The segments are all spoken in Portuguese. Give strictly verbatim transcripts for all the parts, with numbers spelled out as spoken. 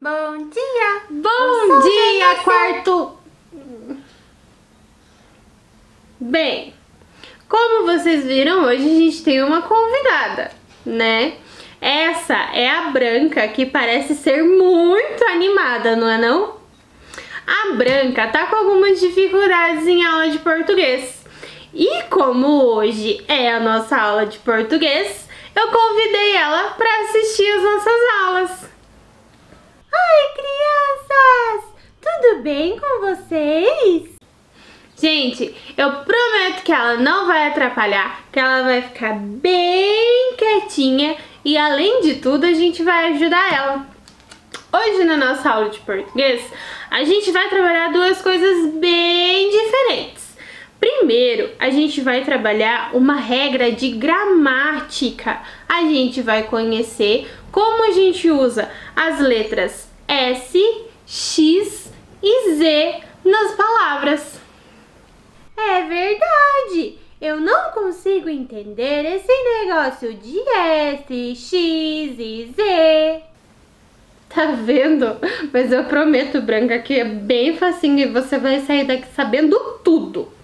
Bom dia! Bom dia, quarto! Bem, como vocês viram, hoje a gente tem uma convidada, né? Essa é a Branca, que parece ser muito animada, não é não? A Branca tá com algumas dificuldades em aula de português. E como hoje é a nossa aula de português, eu convidei ela para assistir as nossas aulas. Oi, crianças! Tudo bem com vocês? Gente, eu prometo que ela não vai atrapalhar, que ela vai ficar bem quietinha e, além de tudo, a gente vai ajudar ela. Hoje, na nossa aula de português, a gente vai trabalhar duas coisas bem diferentes. Primeiro, a gente vai trabalhar uma regra de gramática. A gente vai conhecer como a gente usa as letras S, X e Z nas palavras. É verdade! Eu não consigo entender esse negócio de S, X e Z. Tá vendo? Mas eu prometo, Branca, que é bem facinho e você vai sair daqui sabendo tudo.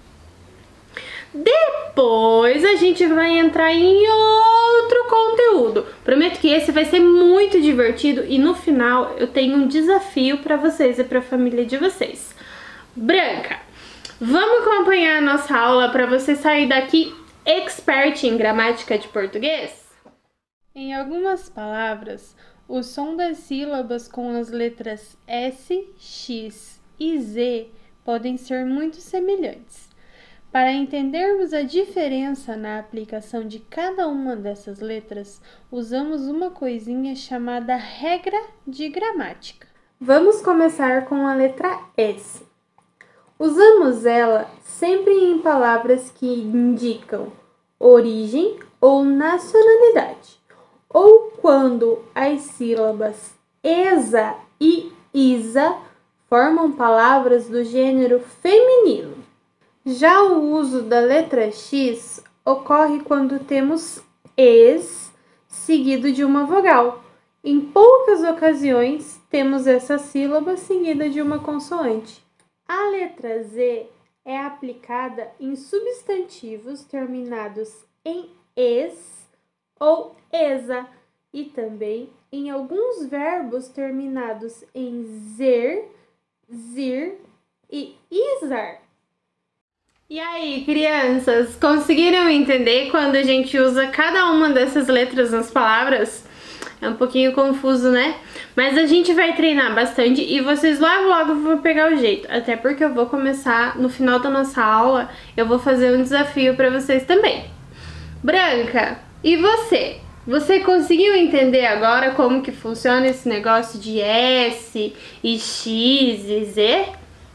Depois a gente vai entrar em outro conteúdo. Prometo que esse vai ser muito divertido e no final eu tenho um desafio para vocês e para a família de vocês. Branca, vamos acompanhar a nossa aula para você sair daqui expert em gramática de português? Em algumas palavras, o som das sílabas com as letras S, X e Z podem ser muito semelhantes. Para entendermos a diferença na aplicação de cada uma dessas letras, usamos uma coisinha chamada regra de gramática. Vamos começar com a letra S. Usamos ela sempre em palavras que indicam origem ou nacionalidade, ou quando as sílabas ESA e ISA formam palavras do gênero feminino. Já o uso da letra X ocorre quando temos ES seguido de uma vogal. Em poucas ocasiões, temos essa sílaba seguida de uma consoante. A letra Z é aplicada em substantivos terminados em ES ou ESA e também em alguns verbos terminados em ZER, ZIR e IZAR. E aí, crianças, conseguiram entender quando a gente usa cada uma dessas letras nas palavras? É um pouquinho confuso, né? Mas a gente vai treinar bastante e vocês logo logo vão pegar o jeito. Até porque eu vou começar, no final da nossa aula, eu vou fazer um desafio para vocês também. Branca, e você? Você conseguiu entender agora como que funciona esse negócio de S e X e Z?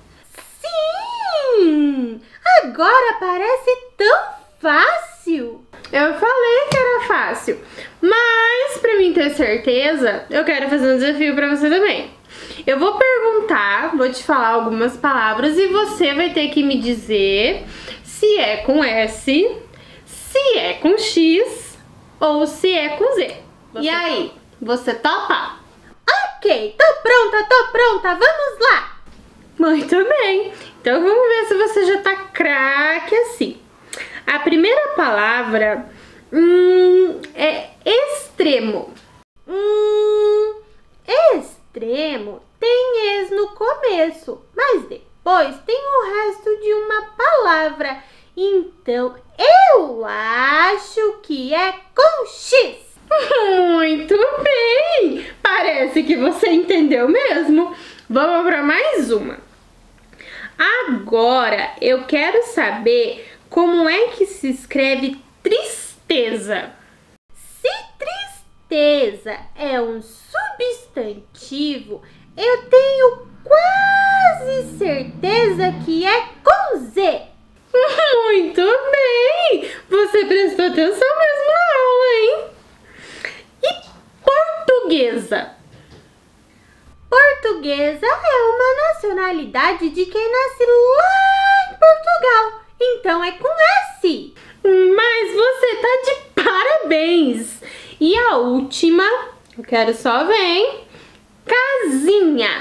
Sim! Agora parece tão fácil! Eu falei que era fácil, mas para mim ter certeza, eu quero fazer um desafio para você também. Eu vou perguntar, vou te falar algumas palavras e você vai ter que me dizer se é com S, se é com X ou se é com Z. Você e aí, topa? Você topa? Ok, tô pronta, tô pronta, vamos lá! Muito bem, então vamos ver se você já tá craque assim. A primeira palavra hum, é extremo. Hum, extremo tem es no começo, mas depois tem o resto de uma palavra. Então eu acho que é com X. Muito bem! Parece que você entendeu mesmo. Vamos para mais uma. Agora eu quero saber como é que se escreve tristeza. Se tristeza é um substantivo, eu tenho quase certeza que é com Z. Muito bem! Você prestou atenção mesmo na aula, hein? E portuguesa? Portuguesa é uma nacionalidade de quem nasce lá em Portugal, então é com S. Mas você tá de parabéns! E a última, eu quero só ver, hein? casinha.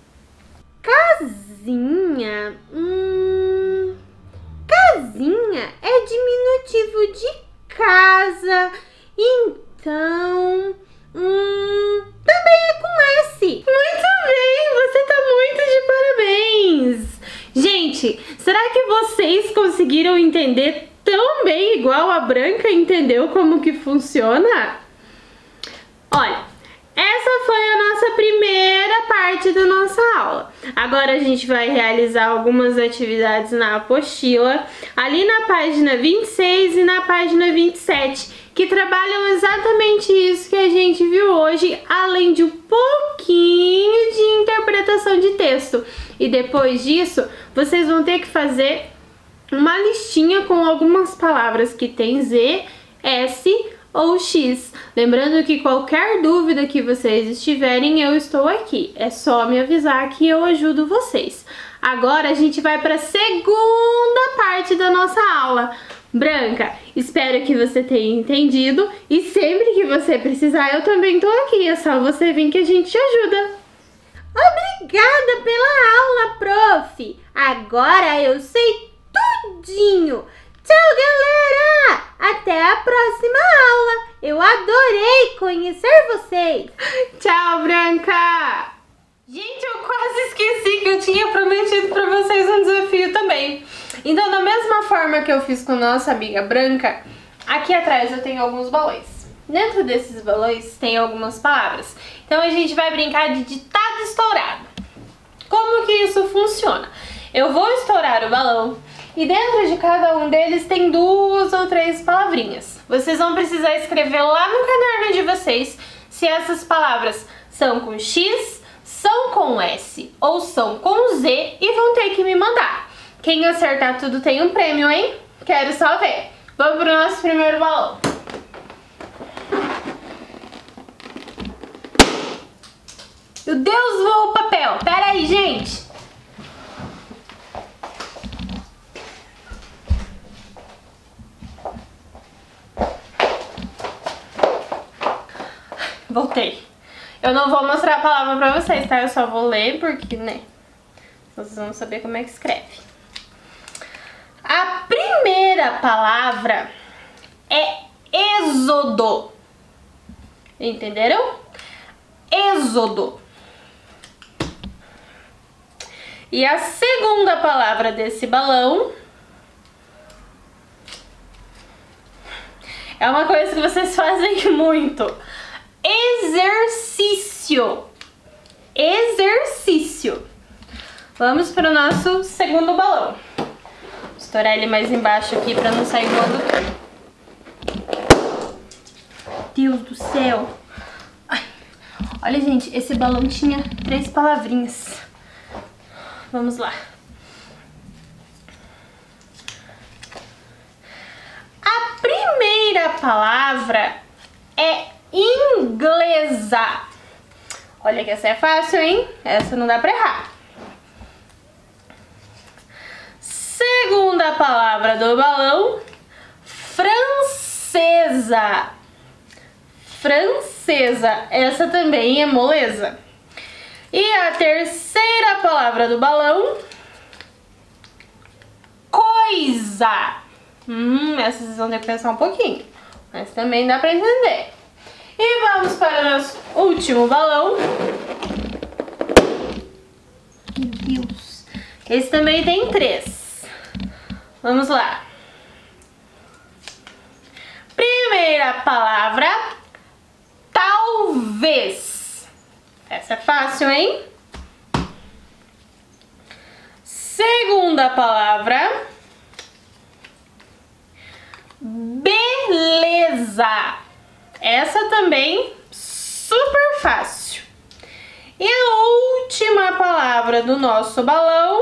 Casinha. Hum, casinha é diminutivo de casa. Então, hum, também é com S. Muito bem, você tá muito de parabéns. Gente, será que vocês conseguiram entender tão bem igual a Branca entendeu como que funciona? Olha, essa foi a nossa primeira parte da nossa aula. Agora a gente vai realizar algumas atividades na apostila, ali na página vinte e seis e na página vinte e sete, que trabalham exatamente isso que a gente viu hoje, além de um pouquinho de interpretação de texto. E depois disso, vocês vão ter que fazer uma listinha com algumas palavras que tem Z, S ou X. Lembrando que qualquer dúvida que vocês estiverem, eu estou aqui. É só me avisar que eu ajudo vocês. Agora a gente vai para a segunda parte da nossa aula. Branca, espero que você tenha entendido e sempre que você precisar eu também estou aqui. É só você vir que a gente te ajuda. Obrigada pela aula, prof. Agora eu sei tudinho. Tchau, galera! Até a próxima aula. Eu adorei conhecer vocês. Tchau, Branca! Gente, eu quase esqueci que eu tinha prometido para vocês um desafio também. Então, da mesma forma que eu fiz com nossa amiga Branca, aqui atrás eu tenho alguns balões. Dentro desses balões tem algumas palavras. Então, a gente vai brincar de ditado estourado. Como que isso funciona? Eu vou estourar o balão e dentro de cada um deles tem duas ou três palavrinhas. Vocês vão precisar escrever lá no caderno de vocês se essas palavras são com X, são com S ou são com Z e vão ter que me mandar. Quem acertar tudo tem um prêmio, hein? Quero só ver. Vamos pro nosso primeiro balão. Meu Deus, voou o papel. Pera aí, gente. Voltei. Eu não vou mostrar a palavra pra vocês, tá? Eu só vou ler porque, né? Vocês vão saber como é que escreve. A primeira palavra é êxodo. Entenderam? Êxodo. E a segunda palavra desse balão é uma coisa que vocês fazem muito. Exercício. Exercício. Vamos para o nosso segundo balão. Vou estourar ele mais embaixo aqui para não sair voando tudo. Deus do céu. Ai. Olha, gente, esse balão tinha três palavrinhas. Vamos lá. A primeira palavra é inglesa. Olha que essa é fácil, hein? Essa não dá pra errar. Segunda palavra do balão, francesa. Francesa. Essa também é moleza. E a terceira palavra do balão, coisa. Hum, essa vocês vão ter que pensar um pouquinho, mas também dá pra entender. E vamos para o nosso último balão. Meu Deus. Esse também tem três. Vamos lá. Primeira palavra, talvez. Essa é fácil, hein? Segunda palavra, beleza. Essa também super fácil. E a última palavra do nosso balão,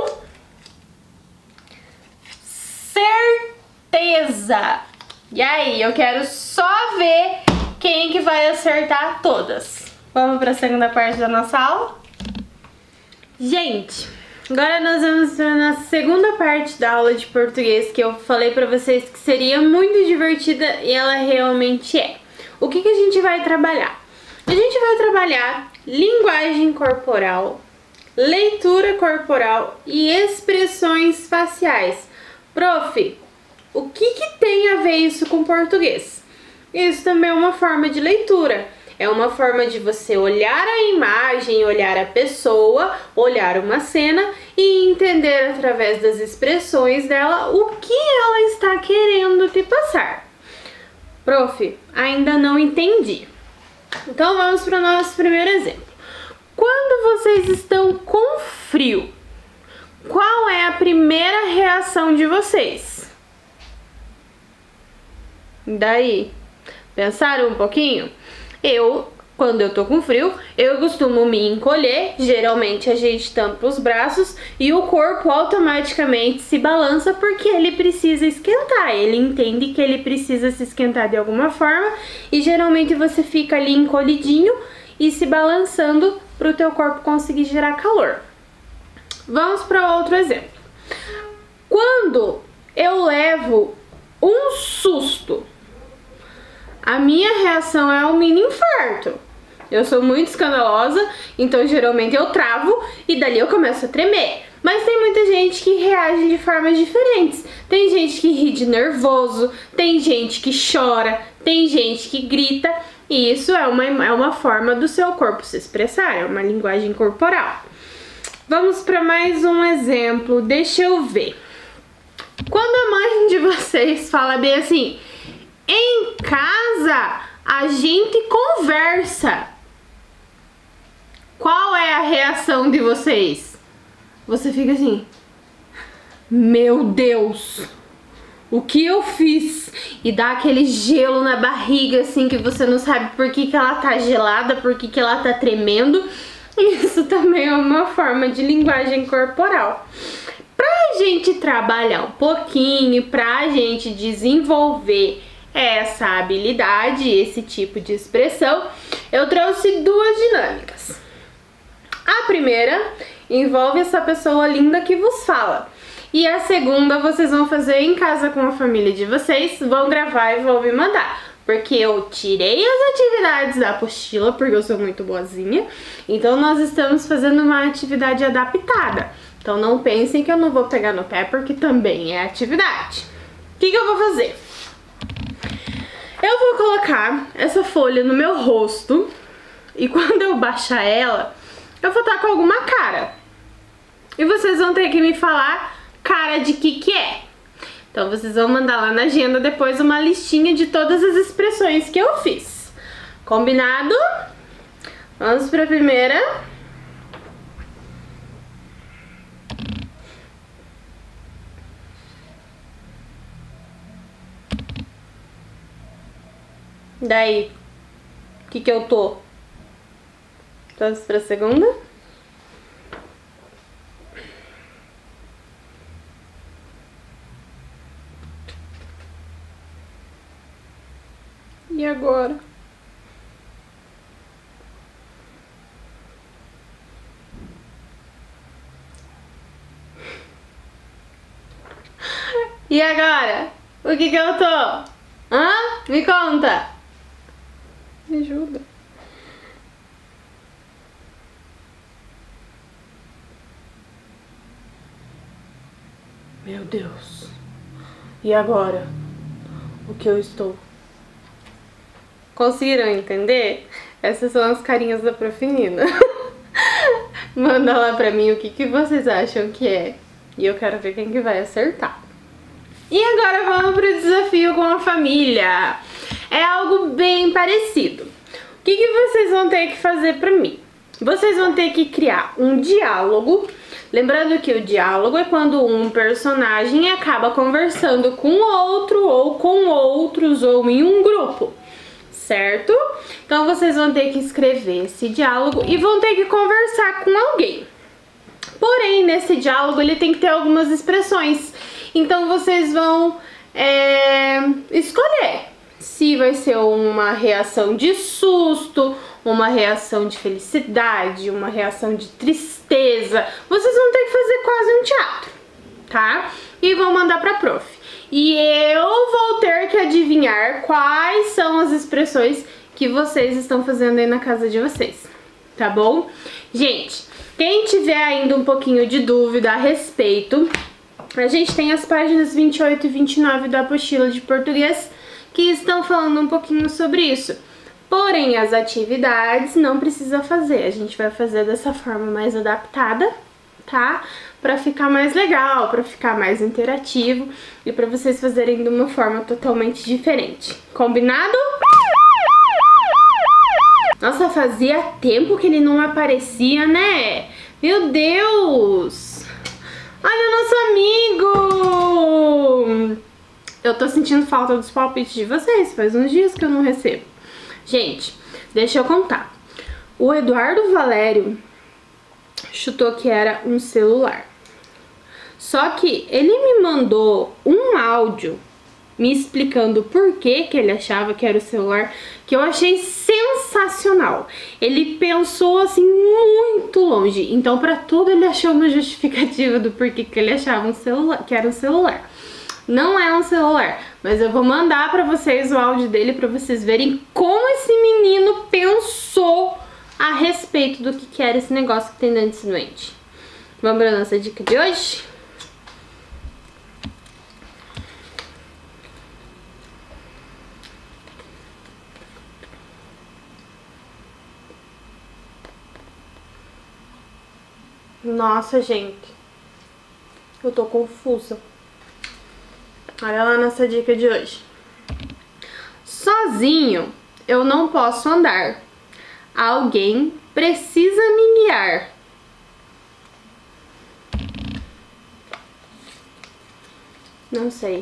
certeza. E aí, eu quero só ver quem que vai acertar todas. Vamos para a segunda parte da nossa aula? Gente, agora nós vamos para a nossa segunda parte da aula de português, que eu falei para vocês que seria muito divertida e ela realmente é. O que que a gente vai trabalhar? A gente vai trabalhar linguagem corporal, leitura corporal e expressões faciais. Prof, o que que tem a ver isso com português? Isso também é uma forma de leitura. É uma forma de você olhar a imagem, olhar a pessoa, olhar uma cena e entender através das expressões dela o que ela está querendo te passar. Prof, ainda não entendi. Então vamos para o nosso primeiro exemplo. Quando vocês estão com frio, qual é a primeira reação de vocês? Daí, pensaram um pouquinho? Eu, quando eu tô com frio, eu costumo me encolher, geralmente a gente tampa os braços e o corpo automaticamente se balança porque ele precisa esquentar, ele entende que ele precisa se esquentar de alguma forma e geralmente você fica ali encolhidinho e se balançando para o teu corpo conseguir gerar calor. Vamos para outro exemplo. Quando eu levo um susto, a minha reação é um mini infarto. Eu sou muito escandalosa, então geralmente eu travo e dali eu começo a tremer. Mas tem muita gente que reage de formas diferentes. Tem gente que ri de nervoso, tem gente que chora, tem gente que grita. E isso é uma, é uma forma do seu corpo se expressar, é uma linguagem corporal. Vamos para mais um exemplo, deixa eu ver. Quando a mãe de vocês fala bem assim, em casa a gente conversa, qual é a reação de vocês? Você fica assim, meu Deus, o que eu fiz? E dá aquele gelo na barriga assim que você não sabe por que que ela tá gelada, por que que ela tá tremendo. Isso também é uma forma de linguagem corporal. Pra gente trabalhar um pouquinho, pra gente desenvolver essa habilidade, esse tipo de expressão, eu trouxe duas dinâmicas. A primeira envolve essa pessoa linda que vos fala. E a segunda vocês vão fazer em casa com a família de vocês, vão gravar e vão me mandar. Porque eu tirei as atividades da apostila, porque eu sou muito boazinha. Então nós estamos fazendo uma atividade adaptada. Então não pensem que eu não vou pegar no pé, porque também é atividade. O que que eu vou fazer? Eu vou colocar essa folha no meu rosto e quando eu baixar ela, eu vou estar com alguma cara. E vocês vão ter que me falar cara de que que é. Então vocês vão mandar lá na agenda depois uma listinha de todas as expressões que eu fiz. Combinado? Vamos para a primeira. Daí, o que que eu tô? Vamos para a segunda. E agora? E agora? O que que eu tô? Hã? Me conta! Me ajuda. Meu Deus. E agora? O que eu estou? Conseguiram entender? Essas são as carinhas da Prof Nina. Manda lá pra mim o que, que vocês acham que é. E eu quero ver quem que vai acertar. E agora vamos pro desafio com a família. É algo bem parecido. O que, que vocês vão ter que fazer pra mim? Vocês vão ter que criar um diálogo. Lembrando que o diálogo é quando um personagem acaba conversando com outro, ou com outros, ou em um grupo. Certo? Então vocês vão ter que escrever esse diálogo e vão ter que conversar com alguém. Porém, nesse diálogo ele tem que ter algumas expressões. Então vocês vão é, escolher se vai ser uma reação de susto, uma reação de felicidade, uma reação de tristeza. Vocês vão ter que fazer quase um teatro, tá? E vão mandar pra prof. E eu vou ter que adivinhar quais são as expressões que vocês estão fazendo aí na casa de vocês, tá bom? Gente, quem tiver ainda um pouquinho de dúvida a respeito, a gente tem as páginas vinte e oito e vinte e nove da apostila de português que estão falando um pouquinho sobre isso. Porém, as atividades não precisa fazer, a gente vai fazer dessa forma mais adaptada, tá? Pra ficar mais legal, pra ficar mais interativo e pra vocês fazerem de uma forma totalmente diferente. Combinado? Nossa, fazia tempo que ele não aparecia, né? Meu Deus! Olha o nosso amigo! Eu tô sentindo falta dos palpites de vocês, faz uns dias que eu não recebo. Gente, deixa eu contar. O Eduardo Valério chutou que era um celular. Só que ele me mandou um áudio me explicando por que que ele achava que era o celular, que eu achei sensacional. Ele pensou assim muito longe, então para tudo ele achou uma justificativa do porquê que ele achava um celular, que era um celular. Não é um celular, mas eu vou mandar para vocês o áudio dele para vocês verem como esse menino pensou a respeito do que que era esse negócio que tem dentro desse doente. Vamos para a nossa dica de hoje? Nossa, gente, eu tô confusa. Olha lá a nossa dica de hoje. Sozinho eu não posso andar. Alguém precisa me guiar. Não sei.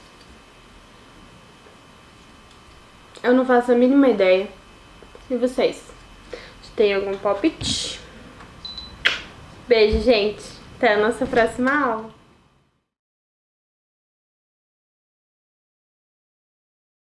Eu não faço a mínima ideia. E vocês? Tem algum palpite? Beijo, gente. Até a nossa próxima aula.